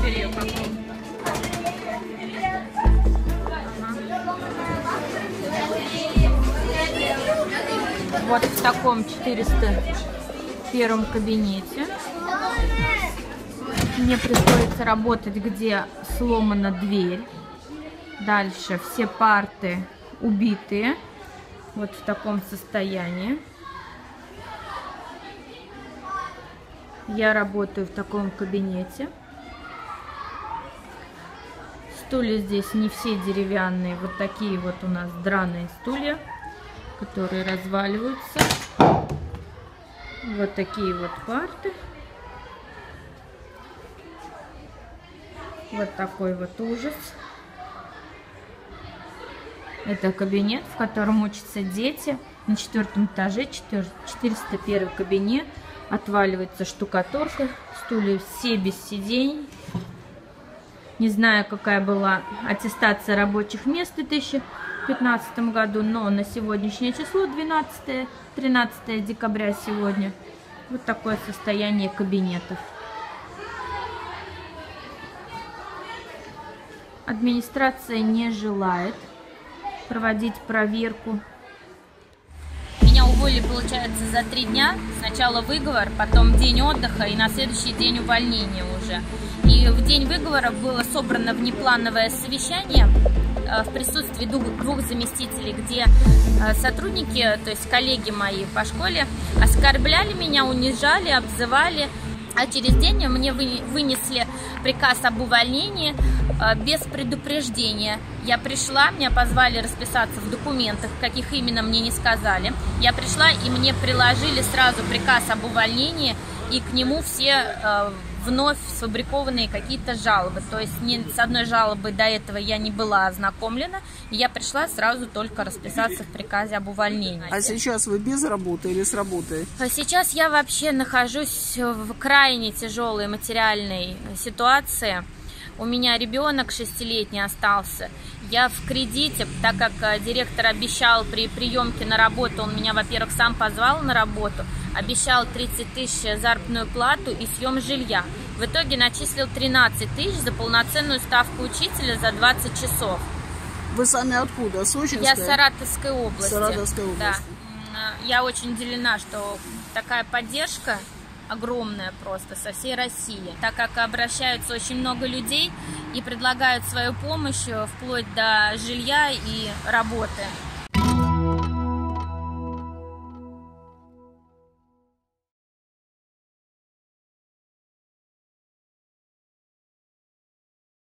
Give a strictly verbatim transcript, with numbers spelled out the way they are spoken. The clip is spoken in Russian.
белье каком? Вот в таком четыреста первом кабинете. Мне приходится работать, где сломана дверь. Дальше все парты убитые. Вот в таком состоянии. Я работаю в таком кабинете. Стулья здесь не все деревянные. Вот такие вот у нас драные стулья, которые разваливаются. Вот такие вот парты. Вот такой вот ужас. Это кабинет, в котором учатся дети. На четвертом этаже, четыреста первый кабинет. Отваливается штукатурка. Стулья все без сидений. Не знаю, какая была аттестация рабочих мест в две тысячи пятнадцатом году, но на сегодняшнее число, двенадцатое-тринадцатое декабря сегодня, вот такое состояние кабинетов. Администрация не желает проводить проверку. Меня уволили, получается, за три дня. Сначала выговор, потом день отдыха и на следующий день увольнение уже. И в день выговора было собрано внеплановое совещание в присутствии двух, двух заместителей, где сотрудники, то есть коллеги мои по школе, оскорбляли меня, унижали, обзывали. А через день мне вынесли приказ об увольнении без предупреждения. Я пришла, меня позвали расписаться в документах, каких именно мне не сказали. Я пришла, и мне приложили сразу приказ об увольнении, и к нему все вновь сфабрикованные какие-то жалобы. То есть ни с одной жалобой до этого я не была ознакомлена, и я пришла сразу только расписаться в приказе об увольнении. А сейчас вы без работы или с работы? Сейчас я вообще нахожусь в крайне тяжелой материальной ситуации. У меня ребенок шестилетний остался. Я в кредите, так как директор обещал при приемке на работу, он меня, во-первых, сам позвал на работу, обещал тридцать тысяч заработную плату и съем жилья. В итоге начислил тринадцать тысяч за полноценную ставку учителя за двадцать часов. Вы сами откуда? Сочинская? Я с Саратовской области. Саратовской области. Да. Я очень удивлена, что такая поддержка огромная просто со всей России, так как обращаются очень много людей и предлагают свою помощь вплоть до жилья и работы.